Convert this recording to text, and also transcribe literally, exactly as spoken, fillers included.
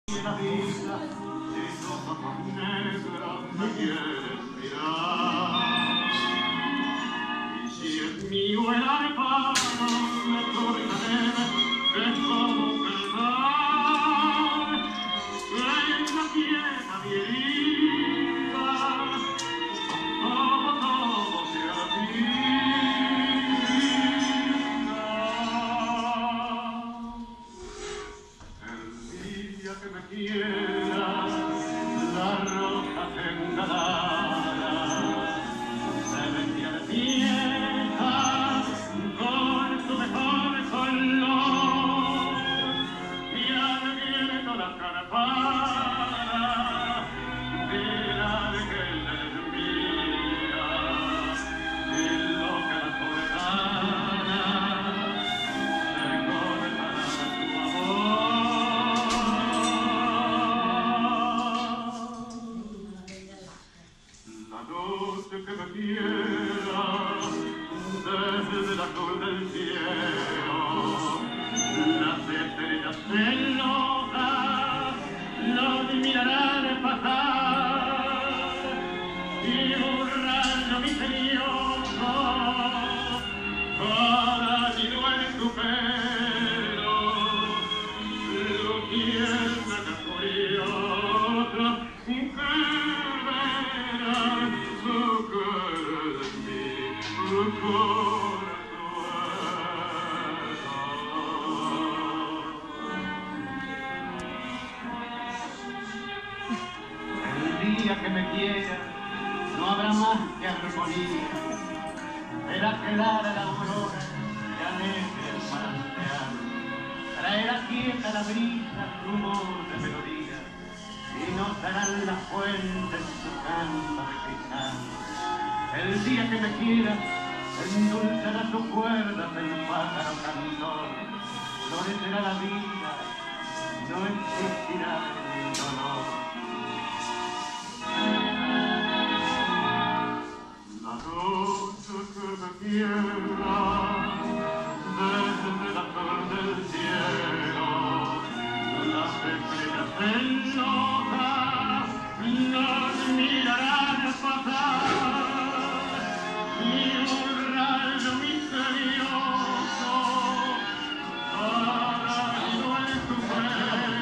la vida, y tus ojos negros me quieren mirar. Y si es mío el arpano, me cortaré, es como un cantar. En la tierra mi herida, como todo se olvida. El día que me quiera, la roja engalada se vestía de fiesta con su mejor color, y al viento la campana dirá de que él es mía, y lo que la soledad se cortará de su amor. La noche que me quiera, desde la cruz del cielo, las estrellas celosas los mirarán pasar, y un rayo misterioso paradido en su pelo, lo tiembla curioso, que verá su cara en mí, su corazón. El día que me quiera, no habrá más que armonía, verá quedar a la aurora de alegre el manantial, traerá quieta la brisa, rumor de melodía, y nos darán las fuentes su canto de cristal. El día que me quiera, endulzará sus cuerdas el pájaro cantor, florecerá la vida, no existirá el dolor. La noche que me quiera, desde la flor del cielo, las estrellas celosas nos mirarán pasar, y un rayo misterioso paradido en su pelo